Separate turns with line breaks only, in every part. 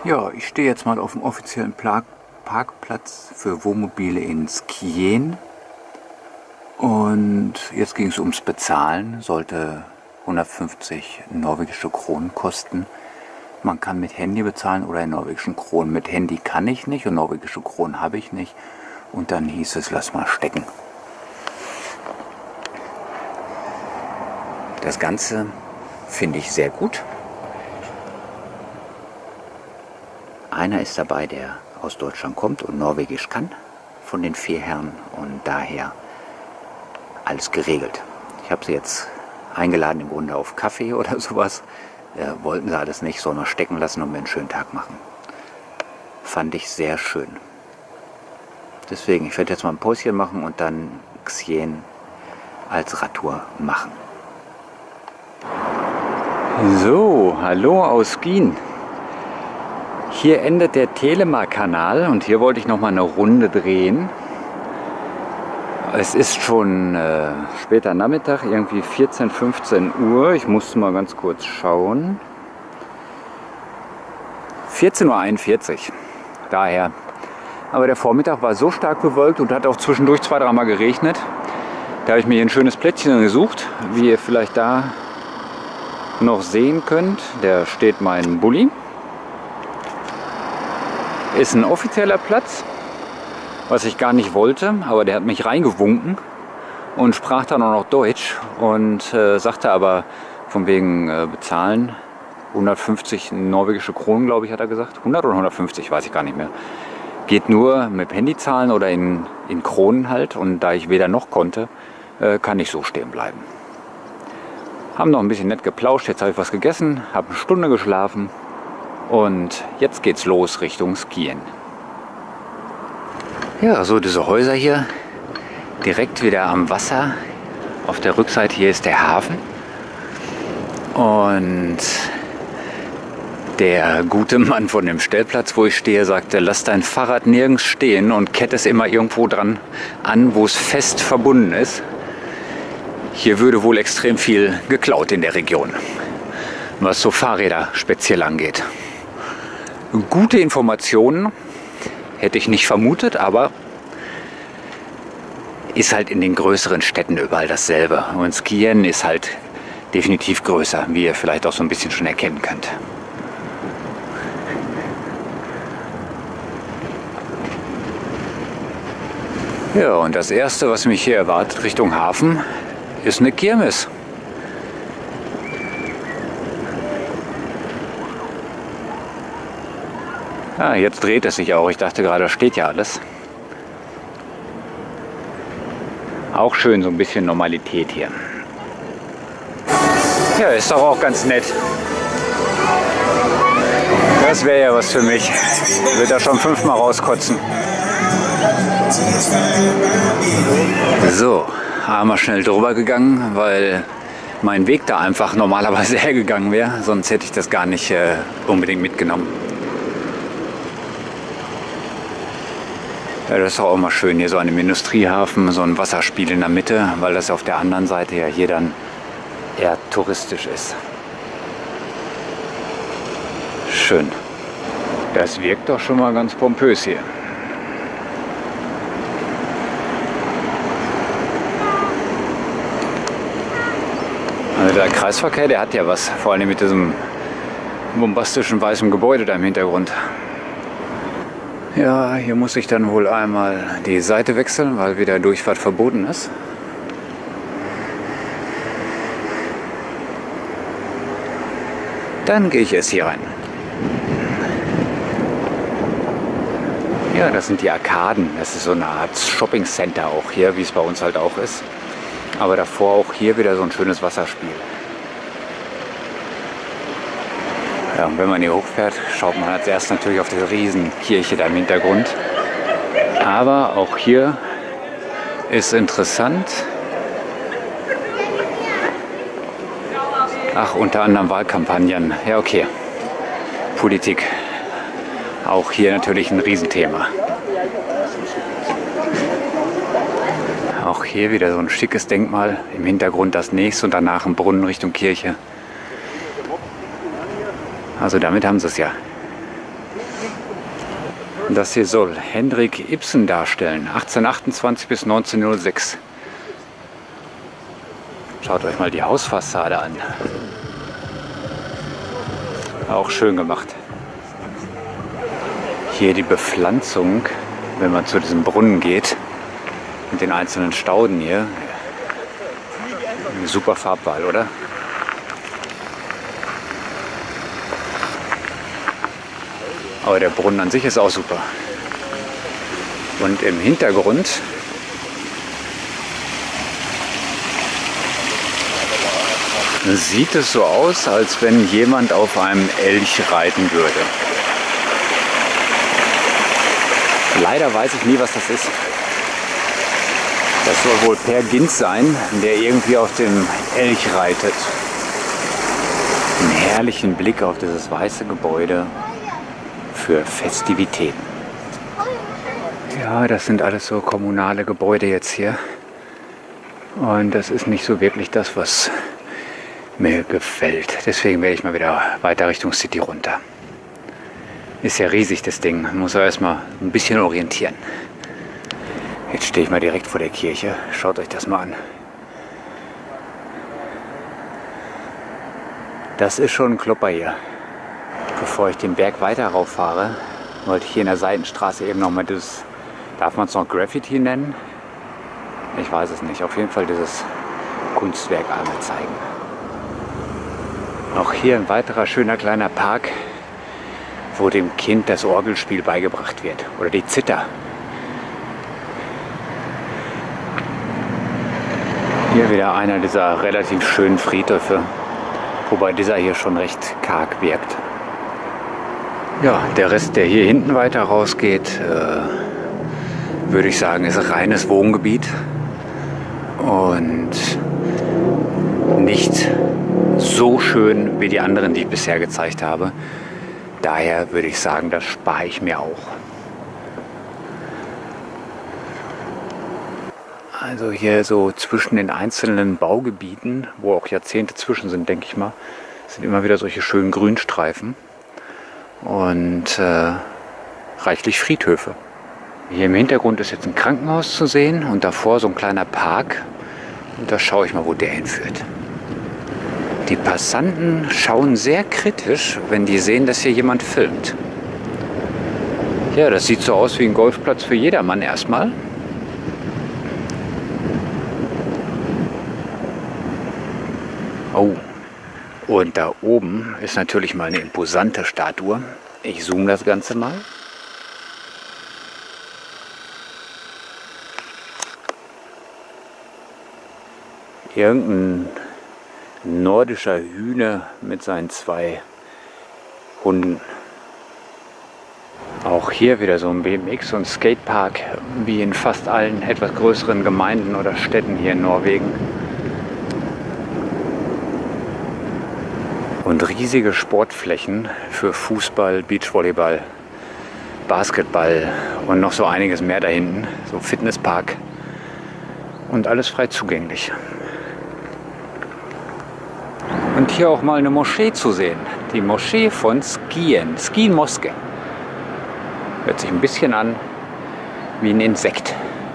Ja, ich stehe jetzt mal auf dem offiziellen Parkplatz für Wohnmobile in Skien. Und jetzt ging es ums Bezahlen. Sollte 150 norwegische Kronen kosten. Man kann mit Handy bezahlen oder in norwegischen Kronen. Mit Handy kann ich nicht und norwegische Kronen habe ich nicht. Und dann hieß es, lass mal stecken. Das Ganze finde ich sehr gut. Einer ist dabei, der aus Deutschland kommt und Norwegisch kann, von den 4 Herren, und daher alles geregelt. Ich habe sie jetzt eingeladen im Grunde auf Kaffee oder sowas. Wollten sie alles nicht, sollen wir stecken lassen und mir einen schönen Tag machen. Fand ich sehr schön. Deswegen, ich werde jetzt mal ein Päuschen machen und dann Skien als Radtour machen. So, hallo aus Skien. Hier endet der Telemark-Kanal und hier wollte ich noch mal eine Runde drehen. Es ist schon später Nachmittag, irgendwie 14, 15 Uhr. Ich musste mal ganz kurz schauen. 14:41 Uhr, daher. Aber der Vormittag war so stark bewölkt und hat auch zwischendurch 2-3 Mal geregnet. Da habe ich mir ein schönes Plätzchen gesucht, wie ihr vielleicht da noch sehen könnt. Da steht mein Bulli. Ist ein offizieller Platz, was ich gar nicht wollte, aber der hat mich reingewunken und sprach dann auch noch Deutsch und sagte aber von wegen bezahlen 150 norwegische Kronen, glaube ich, hat er gesagt. 100 oder 150, weiß ich gar nicht mehr. Geht nur mit Handy zahlen oder in Kronen halt, und da ich weder noch konnte, kann ich so stehen bleiben. Haben noch ein bisschen nett geplauscht, jetzt habe ich was gegessen, habe eine Stunde geschlafen. Und jetzt geht's los Richtung Skien. Ja, so diese Häuser hier, direkt wieder am Wasser. Auf der Rückseite hier ist der Hafen. Und der gute Mann von dem Stellplatz, wo ich stehe, sagte, lass dein Fahrrad nirgends stehen und kette es immer irgendwo dran an, wo es fest verbunden ist. Hier würde wohl extrem viel geklaut in der Region, was so Fahrräder speziell angeht. Gute Informationen, hätte ich nicht vermutet, aber ist halt in den größeren Städten überall dasselbe. Und Skien ist halt definitiv größer, wie ihr vielleicht auch so ein bisschen schon erkennen könnt. Ja, und das erste, was mich hier erwartet Richtung Hafen, ist eine Kirmes. Ah, jetzt dreht es sich auch. Ich dachte gerade, da steht ja alles. Auch schön, so ein bisschen Normalität hier. Ja, ist doch auch ganz nett. Das wäre ja was für mich. Ich würde da schon 5-mal rauskotzen. So, einmal schnell drüber gegangen, weil mein Weg da einfach normalerweise hergegangen wäre. Sonst hätte ich das gar nicht unbedingt mitgenommen. Ja, das ist auch mal schön, hier so an dem Industriehafen, so ein Wasserspiel in der Mitte, weil das auf der anderen Seite ja hier dann eher touristisch ist. Schön. Das wirkt doch schon mal ganz pompös hier. Also der Kreisverkehr, der hat ja was, vor allem mit diesem bombastischen weißen Gebäude da im Hintergrund. Ja, hier muss ich dann wohl einmal die Seite wechseln, weil wieder Durchfahrt verboten ist. Dann gehe ich erst hier rein. Ja, das sind die Arkaden. Das ist so eine Art Shopping Center auch hier, wie es bei uns halt auch ist. Aber davor auch hier wieder so ein schönes Wasserspiel. Ja, und wenn man hier hochfährt, schaut man als erstes natürlich auf diese Riesenkirche da im Hintergrund. Aber auch hier ist interessant. Ach, unter anderem Wahlkampagnen. Ja, okay. Politik. Auch hier natürlich ein Riesenthema. Auch hier wieder so ein schickes Denkmal. Im Hintergrund das nächste und danach ein Brunnen Richtung Kirche. Also damit haben sie es ja. Das hier soll Henrik Ibsen darstellen, 1828 bis 1906. Schaut euch mal die Hausfassade an. Auch schön gemacht. Hier die Bepflanzung, wenn man zu diesem Brunnen geht, mit den einzelnen Stauden hier. Eine super Farbwahl, oder? Aber der Brunnen an sich ist auch super. Und im Hintergrund sieht es so aus, als wenn jemand auf einem Elch reiten würde. Leider weiß ich nie, was das ist. Das soll wohl Per Gynt sein, der irgendwie auf dem Elch reitet. Einen herrlichen Blick auf dieses weiße Gebäude für Festivitäten. Ja, das sind alles so kommunale Gebäude jetzt hier. Und das ist nicht so wirklich das, was mir gefällt. Deswegen werde ich mal wieder weiter Richtung City runter. Ist ja riesig, das Ding. Man muss ja erstmal ein bisschen orientieren. Jetzt stehe ich mal direkt vor der Kirche. Schaut euch das mal an. Das ist schon ein Klopper hier. Bevor ich den Berg weiter rauffahre, wollte ich hier in der Seitenstraße eben nochmal das, darf man es noch Graffiti nennen? Ich weiß es nicht. Auf jeden Fall dieses Kunstwerk einmal zeigen. Auch hier ein weiterer schöner kleiner Park, wo dem Kind das Orgelspiel beigebracht wird. Oder die Zither. Hier wieder einer dieser relativ schönen Friedhöfe. Wobei dieser hier schon recht karg wirkt. Ja, der Rest, der hier hinten weiter rausgeht, würde ich sagen, ist reines Wohngebiet und nicht so schön wie die anderen, die ich bisher gezeigt habe. Daher würde ich sagen, das spare ich mir auch. Also hier so zwischen den einzelnen Baugebieten, wo auch Jahrzehnte zwischen sind, denke ich mal, sind immer wieder solche schönen Grünstreifen. Und reichlich Friedhöfe. Hier im Hintergrund ist jetzt ein Krankenhaus zu sehen und davor so ein kleiner Park. Und da schaue ich mal, wo der hinführt. Die Passanten schauen sehr kritisch, wenn die sehen, dass hier jemand filmt. Ja, das sieht so aus wie ein Golfplatz für jedermann erstmal. Oh. Und da oben ist natürlich mal eine imposante Statue. Ich zoome das Ganze mal. Irgendein nordischer Hühner mit seinen 2 Hunden. Auch hier wieder so ein BMX- und Skatepark, wie in fast allen etwas größeren Gemeinden oder Städten hier in Norwegen. Und riesige Sportflächen für Fußball, Beachvolleyball, Basketball und noch so einiges mehr da hinten. So Fitnesspark und alles frei zugänglich. Und hier auch mal eine Moschee zu sehen. Die Moschee von Skien, Skien Moske. Hört sich ein bisschen an wie ein Insekt.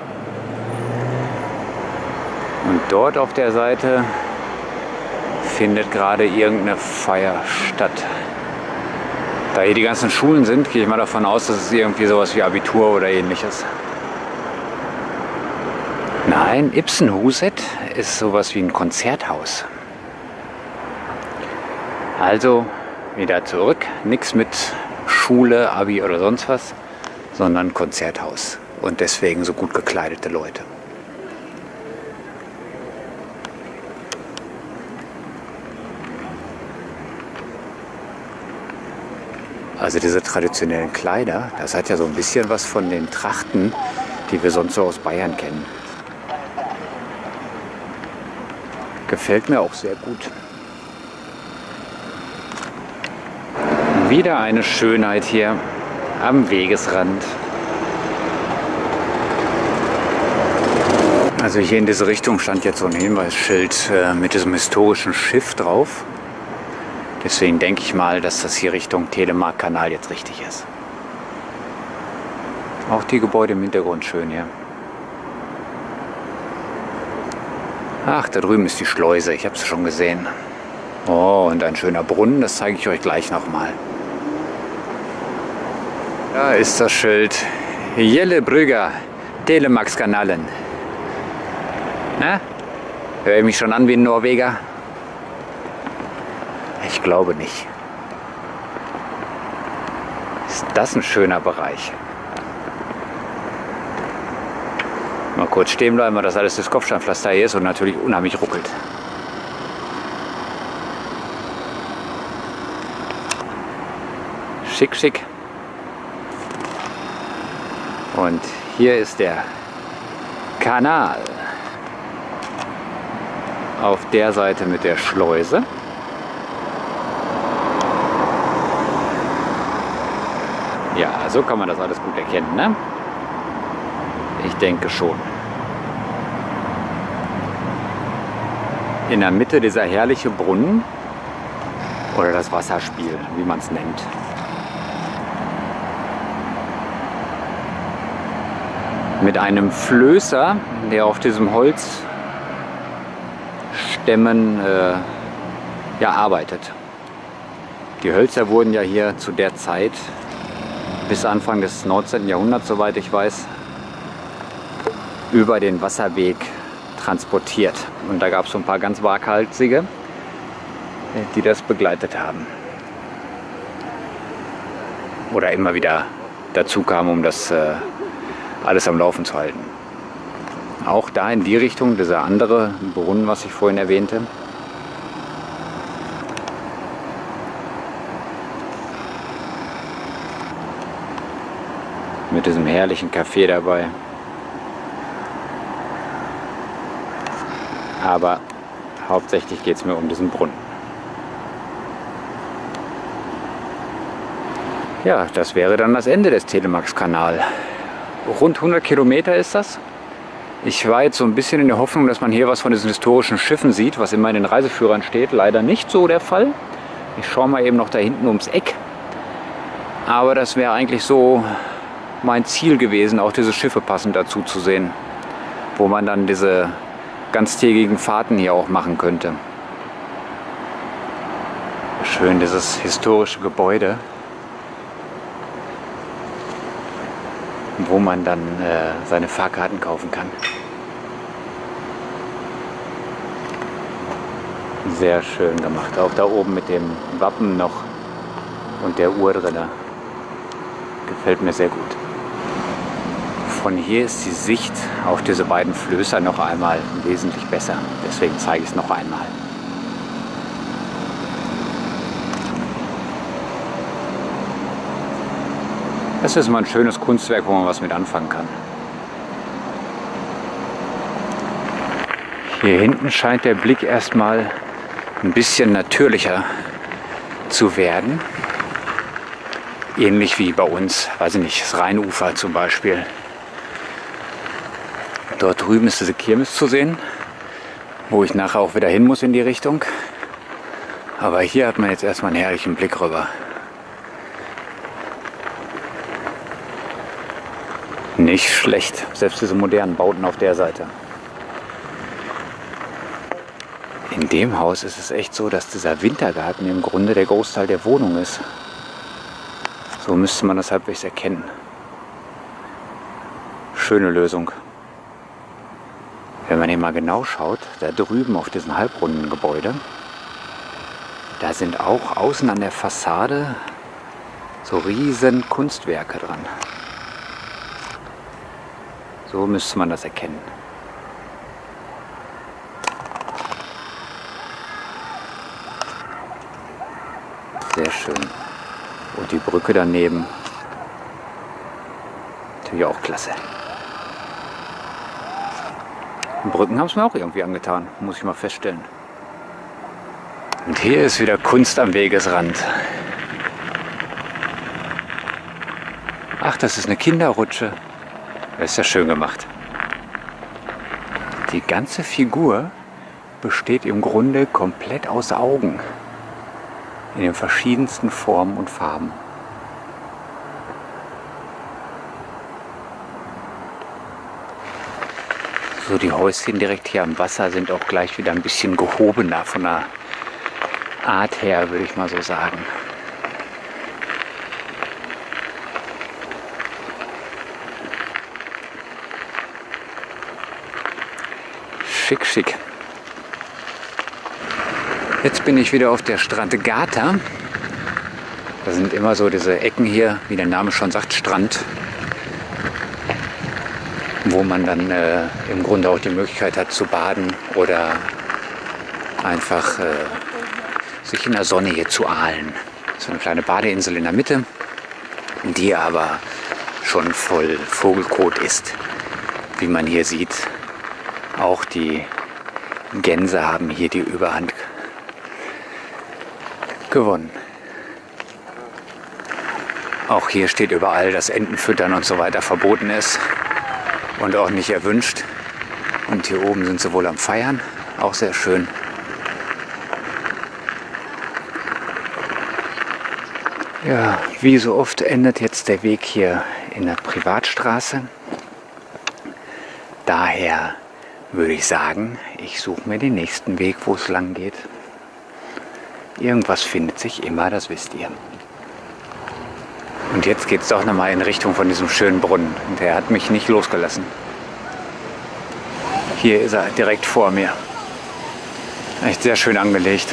Und dort auf der Seite findet gerade irgendeine Feier statt. Da hier die ganzen Schulen sind, gehe ich mal davon aus, dass es irgendwie sowas wie Abitur oder ähnliches. Nein, Ibsenhuset ist sowas wie ein Konzerthaus. Also wieder zurück, nichts mit Schule, Abi oder sonst was, sondern Konzerthaus. Und deswegen so gut gekleidete Leute. Also diese traditionellen Kleider, das hat ja so ein bisschen was von den Trachten, die wir sonst so aus Bayern kennen. Gefällt mir auch sehr gut. Wieder eine Schönheit hier am Wegesrand. Also hier in diese Richtung stand jetzt so ein Hinweisschild mit diesem historischen Schiff drauf. Deswegen denke ich mal, dass das hier Richtung Telemark-Kanal jetzt richtig ist. Auch die Gebäude im Hintergrund schön hier. Ach, da drüben ist die Schleuse, ich habe es schon gesehen. Oh, und ein schöner Brunnen, das zeige ich euch gleich nochmal. Da ist das Schild Jellebrügger Telemax-Kanalen. Na? Höre ich mich schon an wie ein Norweger? Ich glaube nicht. Ist das ein schöner Bereich? Mal kurz stehen bleiben, weil das alles das Kopfsteinpflaster hier ist und natürlich unheimlich ruckelt. Schick, schick. Und hier ist der Kanal. Auf der Seite mit der Schleuse. Ja, so kann man das alles gut erkennen, ne? Ich denke schon. In der Mitte dieser herrliche Brunnen oder das Wasserspiel, wie man es nennt. Mit einem Flößer, der auf diesem Holzstämmen ja, arbeitet. Die Hölzer wurden ja hier zu der Zeit bis Anfang des 19. Jahrhunderts, soweit ich weiß, über den Wasserweg transportiert. Und da gab es so ein paar ganz waghalsige, die das begleitet haben. Oder immer wieder dazu kamen, um das alles am Laufen zu halten. Auch da in die Richtung, dieser andere Brunnen, was ich vorhin erwähnte. Mit diesem herrlichen Café dabei. Aber hauptsächlich geht es mir um diesen Brunnen. Ja, das wäre dann das Ende des Telemax-Kanal. Rund 100 Kilometer ist das. Ich war jetzt so ein bisschen in der Hoffnung, dass man hier was von diesen historischen Schiffen sieht, was immer in den Reiseführern steht. Leider nicht so der Fall. Ich schaue mal eben noch da hinten ums Eck. Aber das wäre eigentlich so mein Ziel gewesen, auch diese Schiffe passend dazu zu sehen. Wo man dann diese ganztägigen Fahrten hier auch machen könnte. Schön dieses historische Gebäude, wo man dann seine Fahrkarten kaufen kann. Sehr schön gemacht. Auch da oben mit dem Wappen noch und der Uhr drin. Gefällt mir sehr gut. Von hier ist die Sicht auf diese beiden Flößer noch einmal wesentlich besser. Deswegen zeige ich es noch einmal. Das ist mal ein schönes Kunstwerk, wo man was mit anfangen kann. Hier hinten scheint der Blick erstmal ein bisschen natürlicher zu werden. Ähnlich wie bei uns, weiß ich nicht, das Rheinufer zum Beispiel. Dort drüben ist diese Kirmes zu sehen, wo ich nachher auch wieder hin muss in die Richtung. Aber hier hat man jetzt erstmal einen herrlichen Blick rüber. Nicht schlecht, selbst diese modernen Bauten auf der Seite. In dem Haus ist es echt so, dass dieser Wintergarten im Grunde der Großteil der Wohnung ist. So müsste man das halbwegs erkennen. Schöne Lösung. Wenn man hier mal genau schaut, da drüben auf diesen halbrunden Gebäude, da sind auch außen an der Fassade so riesen Kunstwerke dran. So müsste man das erkennen. Sehr schön. Und die Brücke daneben. Natürlich auch klasse. Brücken haben es mir auch irgendwie angetan, muss ich mal feststellen. Und hier ist wieder Kunst am Wegesrand. Ach, das ist eine Kinderrutsche. Das ist ja schön gemacht. Die ganze Figur besteht im Grunde komplett aus Augen. In den verschiedensten Formen und Farben. So, die Häuschen direkt hier am Wasser sind auch gleich wieder ein bisschen gehobener von der Art her, würde ich mal so sagen. Schick, schick. Jetzt bin ich wieder auf der Strandgata. Da sind immer so diese Ecken hier, wie der Name schon sagt, Strand, wo man dann im Grunde auch die Möglichkeit hat zu baden oder einfach sich in der Sonne hier zu ahlen. So eine kleine Badeinsel in der Mitte, die aber schon voll Vogelkot ist, wie man hier sieht. Auch die Gänse haben hier die Überhand gewonnen. Auch hier steht überall, dass Entenfüttern und so weiter verboten ist und auch nicht erwünscht. Und hier oben sind sie wohl am Feiern, auch sehr schön. Ja, wie so oft endet jetzt der Weg hier in der Privatstraße. Daher würde ich sagen, ich suche mir den nächsten Weg, wo es lang geht. Irgendwas findet sich immer, das wisst ihr. Und jetzt geht es doch nochmal in Richtung von diesem schönen Brunnen. Und der hat mich nicht losgelassen. Hier ist er direkt vor mir. Echt sehr schön angelegt.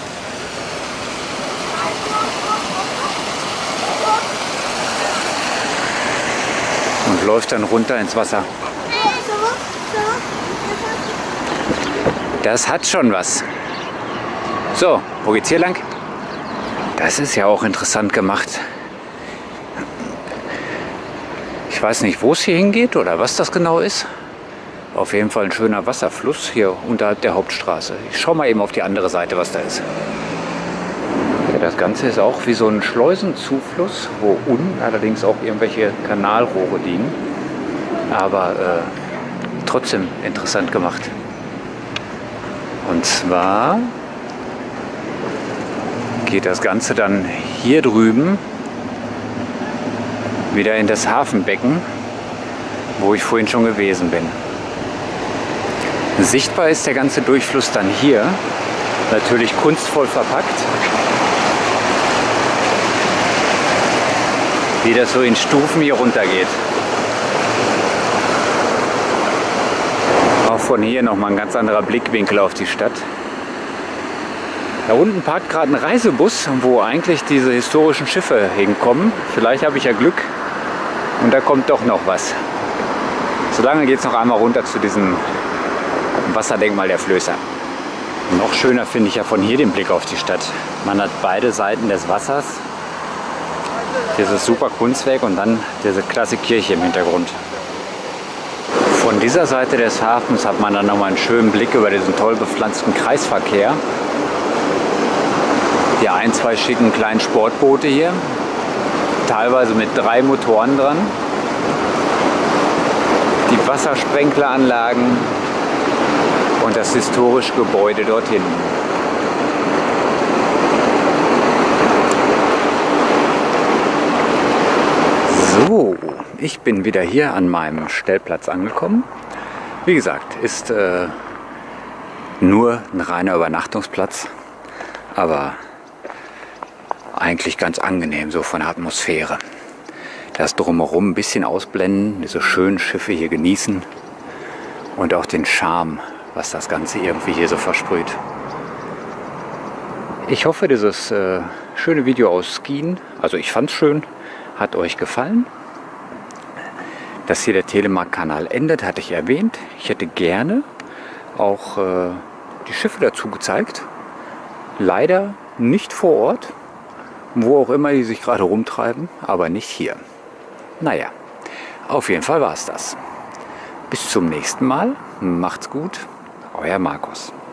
Und läuft dann runter ins Wasser. Das hat schon was. So, wo geht's hier lang? Das ist ja auch interessant gemacht. Ich weiß nicht, wo es hier hingeht oder was das genau ist. Auf jeden Fall ein schöner Wasserfluss hier unterhalb der Hauptstraße. Ich schaue mal eben auf die andere Seite, was da ist. Ja, das Ganze ist auch wie so ein Schleusenzufluss, wo unten allerdings auch irgendwelche Kanalrohre liegen. Aber trotzdem interessant gemacht. Und zwar geht das Ganze dann hier drüben wieder in das Hafenbecken, wo ich vorhin schon gewesen bin. Sichtbar ist der ganze Durchfluss dann hier, natürlich kunstvoll verpackt, wie das so in Stufen hier runter geht. Auch von hier nochmal ein ganz anderer Blickwinkel auf die Stadt. Da unten parkt gerade ein Reisebus, wo eigentlich diese historischen Schiffe hinkommen. Vielleicht habe ich ja Glück und da kommt doch noch was. Solange geht es noch einmal runter zu diesem Wasserdenkmal der Flößer. Noch schöner finde ich ja von hier den Blick auf die Stadt. Man hat beide Seiten des Wassers, dieses super Kunstwerk und dann diese klasse Kirche im Hintergrund. Von dieser Seite des Hafens hat man dann nochmal einen schönen Blick über diesen toll bepflanzten Kreisverkehr. Die ein, zwei schicken kleinen Sportboote hier, teilweise mit 3 Motoren dran. Die Wassersprenkleranlagen und das historische Gebäude dort hinten. So, ich bin wieder hier an meinem Stellplatz angekommen. Wie gesagt, ist nur ein reiner Übernachtungsplatz, aber eigentlich ganz angenehm so von der Atmosphäre. Das Drumherum ein bisschen ausblenden, diese schönen Schiffe hier genießen und auch den Charme, was das Ganze irgendwie hier so versprüht. Ich hoffe, dieses schöne Video aus Skien, also ich fand es schön, hat euch gefallen. Dass hier der Telemark-Kanal endet, hatte ich erwähnt. Ich hätte gerne auch die Schiffe dazu gezeigt. Leider nicht vor Ort, wo auch immer die sich gerade rumtreiben, aber nicht hier. Naja, auf jeden Fall war es das. Bis zum nächsten Mal. Macht's gut. Euer Markus.